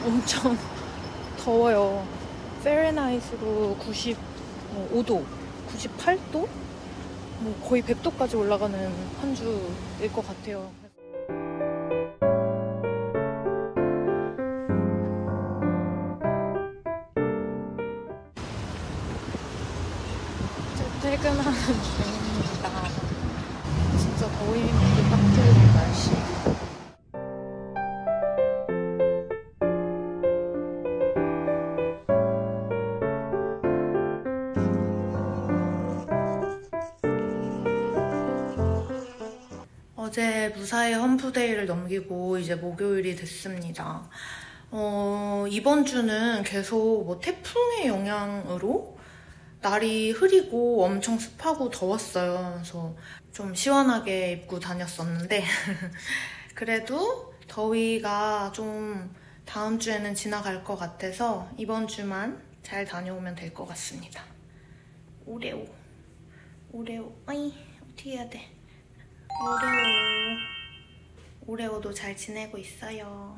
엄청 더워요. 페렌하이트로 95도, 98도? 뭐 거의 100도까지 올라가는 한 주일 것 같아요. 이제 퇴근하는 중입니다. 진짜 더위인데 딱 좋은 날씨. 어제 무사히 험프데이를 넘기고 이제 목요일이 됐습니다. 이번 주는 계속 뭐 태풍의 영향으로 날이 흐리고 엄청 습하고 더웠어요. 그래서 좀 시원하게 입고 다녔었는데 그래도 더위가 좀 다음 주에는 지나갈 것 같아서 이번 주만 잘 다녀오면 될 것 같습니다. 오레오 아이 어떻게 해야 돼? 오레오도 잘 지내고 있어요.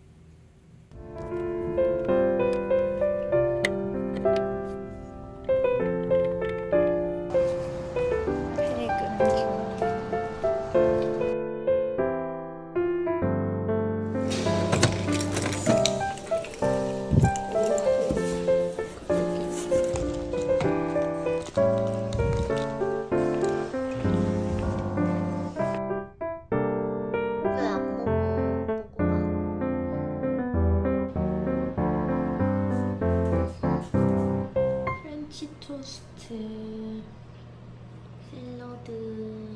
퇴근 중. 토스트, 샐러드.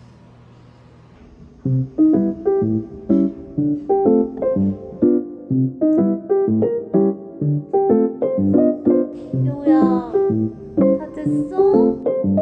효야, 다 됐어?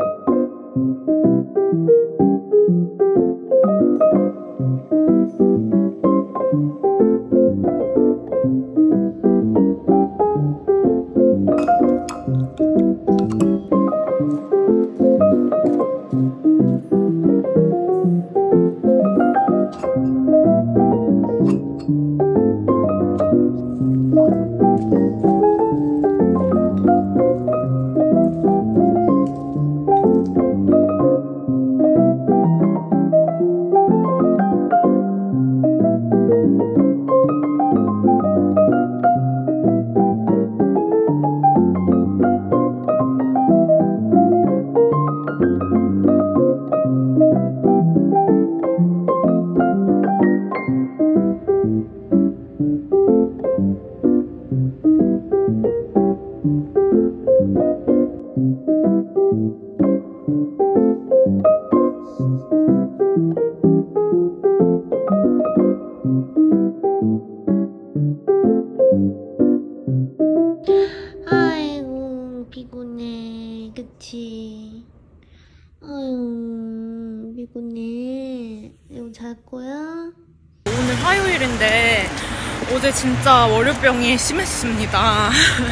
아이고 피곤해 그치? 아유 피곤해. 이거 잘 거야? 오늘 화요일인데 어제 진짜 월요병이 심했습니다.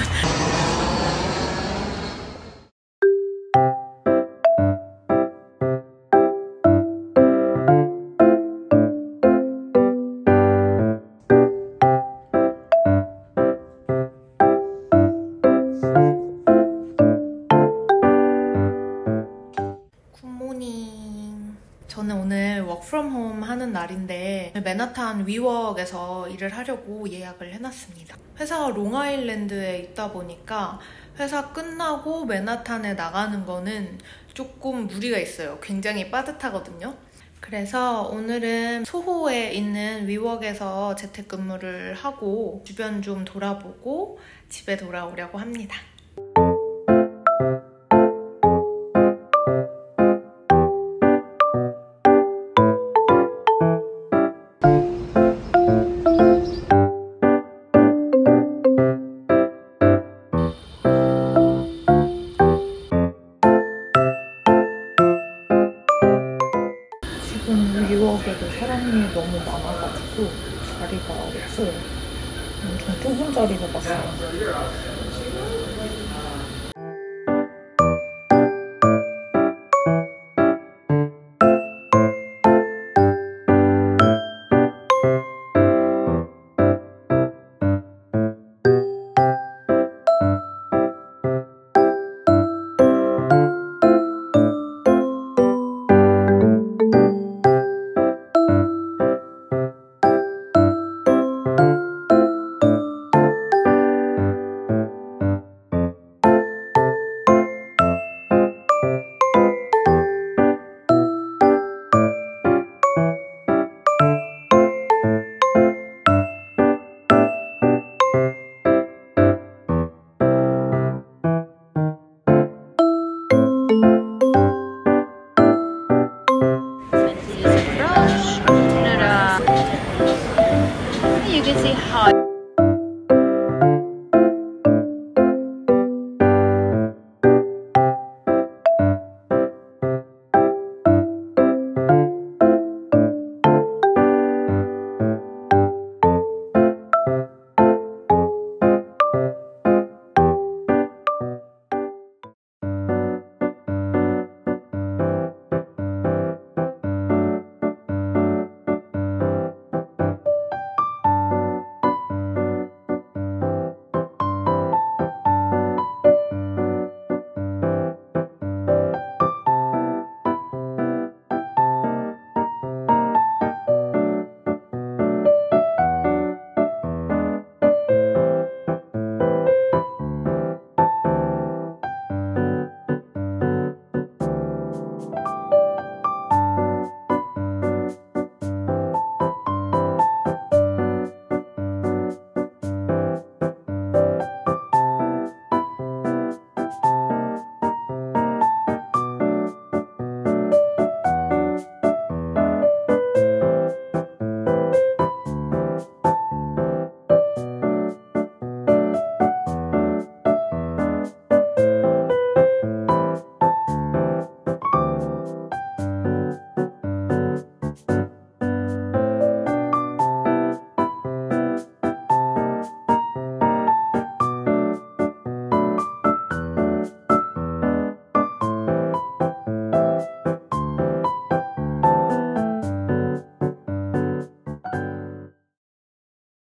굿모닝. 저는 오늘 워크프롬홈 하는 날인데 맨하탄 위워크에서 일을 하려고 예약을 해놨습니다. 회사가 롱아일랜드에 있다 보니까 회사 끝나고 맨하탄에 나가는 거는 조금 무리가 있어요. 굉장히 빠듯하거든요. 그래서 오늘은 소호에 있는 위워크에서 재택근무를 하고 주변 좀 돌아보고 집에 돌아오려고 합니다. 지금 위워크에도 사람이 너무 많아가지고 자리가 없어요. 엄청 좁은 자리가 봤어요.